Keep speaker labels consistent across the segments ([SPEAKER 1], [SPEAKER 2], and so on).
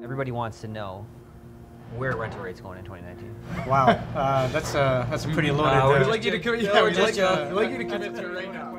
[SPEAKER 1] Everybody wants to know where rental rates going in 2019.
[SPEAKER 2] Wow, that's a pretty loaded.
[SPEAKER 3] We'd like you to commit. Yeah, we'd like you to commit to it right now.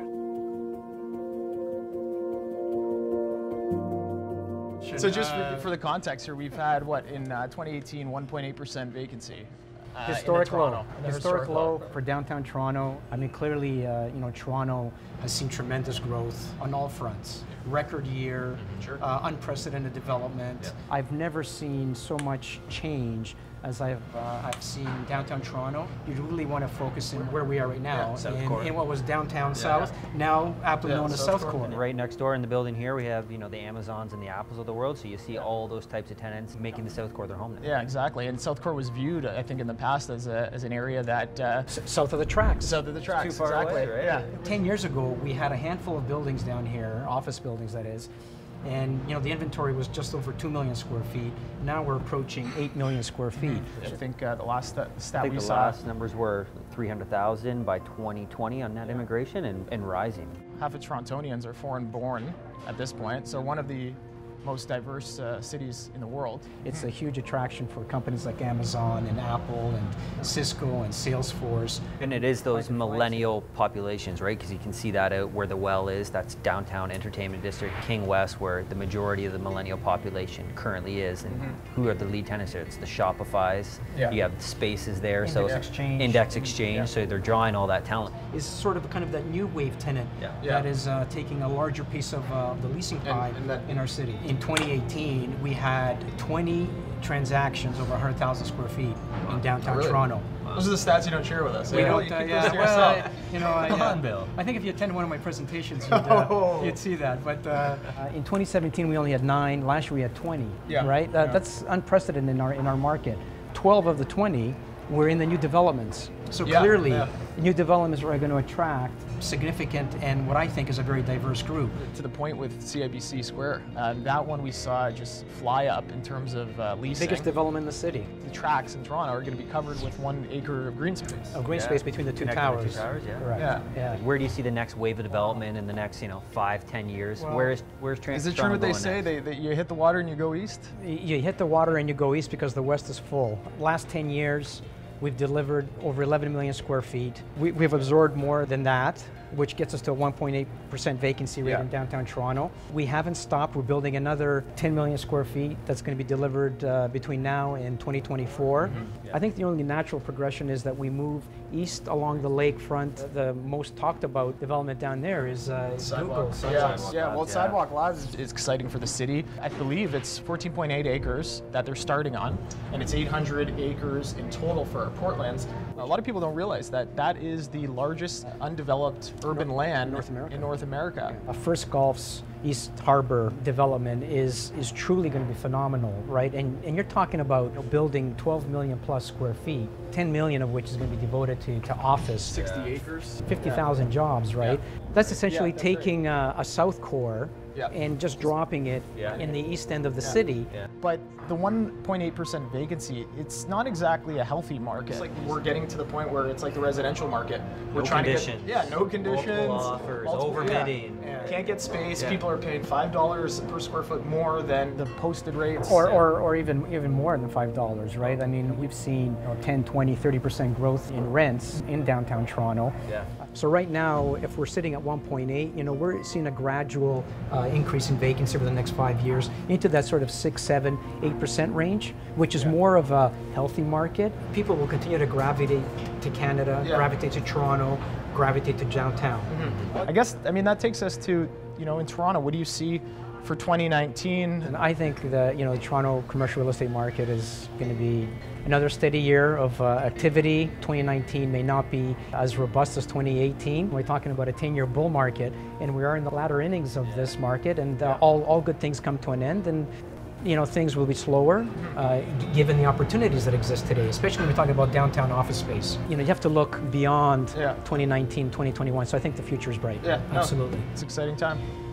[SPEAKER 3] So just for the context here, we've had what in 2018 1.8% vacancy.
[SPEAKER 2] Historic low.
[SPEAKER 3] Toronto.
[SPEAKER 2] Historic low for downtown Toronto. I mean, clearly, Toronto has seen tremendous growth on all fronts. Record year, unprecedented development.
[SPEAKER 3] Yeah.
[SPEAKER 2] I've never seen so much change as I've seen downtown Toronto. You really want to focus in where we are right now, in what was downtown South, now aptly known as South Core.
[SPEAKER 1] Right next door in the building here, we have the Amazons and the Apples of the world. So you see all those types of tenants making the South Core their home now.
[SPEAKER 3] Yeah, exactly. And South Core was viewed, I think, in the past as an area that
[SPEAKER 2] south of the tracks.
[SPEAKER 3] South of the tracks.
[SPEAKER 1] Too far away, right?
[SPEAKER 3] Yeah.
[SPEAKER 2] 10 years ago, we had a handful of buildings down here, office buildings that is, and the inventory was just over 2 million square feet. Now we're approaching 8 million square feet.
[SPEAKER 3] I think the last stat we
[SPEAKER 1] the
[SPEAKER 3] saw.
[SPEAKER 1] last numbers were 300,000 by 2020 on net immigration and rising.
[SPEAKER 3] Half of Torontonians are foreign-born at this point, so one of the most diverse cities in the world.
[SPEAKER 2] It's a huge attraction for companies like Amazon and Apple and Cisco and Salesforce.
[SPEAKER 1] And it is those millennial populations, right? Because you can see that out where the Well is. That's downtown entertainment district, King West, where the majority of the millennial population currently is. And who are the lead tenants there? It's the Shopifys.
[SPEAKER 3] Yeah.
[SPEAKER 1] You have the Spaces there.
[SPEAKER 2] Index
[SPEAKER 1] Exchange.
[SPEAKER 3] Yeah.
[SPEAKER 1] So they're drawing all that talent.
[SPEAKER 2] Is sort of kind of that new wave tenant that is taking a larger piece of the leasing pie in our city. In 2018, we had 20 transactions over 100,000 square feet in downtown Toronto.
[SPEAKER 3] Those are the stats you don't share with us.
[SPEAKER 2] We don't.
[SPEAKER 3] You keep those to yourself.
[SPEAKER 1] Come on, Bill.
[SPEAKER 2] I think if you attend one of my presentations, you'd see that. But in 2017, we only had 9. Last year, we had 20.
[SPEAKER 3] Yeah.
[SPEAKER 2] Right. That's unprecedented in our market. 12 of the 20 were in the new developments. So clearly, new developments are going to attract significant and what I think is a very diverse group.
[SPEAKER 3] To the point with CIBC Square, that one we saw just fly up in terms of leasing.
[SPEAKER 2] Biggest development in the city.
[SPEAKER 3] The tracks in Toronto are going to be covered with 1 acre of green space.
[SPEAKER 2] Of green space between the two towers.
[SPEAKER 1] Correct.
[SPEAKER 2] Yeah.
[SPEAKER 1] Where do you see the next wave of development in the next 5-10 years?
[SPEAKER 2] Well,
[SPEAKER 1] where's
[SPEAKER 3] Is it true what they say, that you hit the water and you go east?
[SPEAKER 2] You hit the water and you go east because the west is full. Last 10 years, we've delivered over 11 million square feet. We've absorbed more than that, which gets us to a 1.8% vacancy rate in downtown Toronto. We haven't stopped. We're building another 10 million square feet that's going to be delivered between now and 2024. I think the only natural progression is that we move east along the lakefront. The most talked about development down there is Google.
[SPEAKER 3] Sidewalk Labs is exciting for the city. I believe it's 14.8 acres that they're starting on, and it's 800 acres in total for our Portlands. A lot of people don't realize that that is the largest undeveloped urban land in North America.
[SPEAKER 2] First Gulf's East Harbor development is truly going to be phenomenal, right? And you're talking about building 12 million plus square feet, 10 million of which is going to be devoted to office.
[SPEAKER 3] 60 acres.
[SPEAKER 2] 50,000 jobs, right? That's essentially taking a South Core and just dropping it in the east end of the city.
[SPEAKER 3] But the 1.8% vacancy, it's not exactly a healthy market. It's like we're getting to the point where it's like the residential market. We're trying to get no conditions,
[SPEAKER 1] multiple offers, overbidding.
[SPEAKER 3] Can't get space. People are paying $5 per square foot more than the posted rates.
[SPEAKER 2] Or even more than $5, right? I mean, we've seen 10, 20, 30% growth in rents in downtown Toronto. So right now, if we're sitting at 1.8, we're seeing a gradual increase in vacancy over the next 5 years into that sort of 6, 7, 8% range, which is more of a healthy market. People will continue to gravitate to Canada, gravitate to Toronto, gravitate to downtown.
[SPEAKER 3] I guess, that takes us to, in Toronto, what do you see for 2019?
[SPEAKER 2] And I think that, the Toronto commercial real estate market is going to be another steady year of activity. 2019 may not be as robust as 2018. We're talking about a 10-year bull market, and we are in the latter innings of this market, and all good things come to an end. And things will be slower given the opportunities that exist today, especially when we're talking about downtown office space. You have to look beyond 2019, 2021, so I think the future is bright. Absolutely.
[SPEAKER 3] It's an exciting time.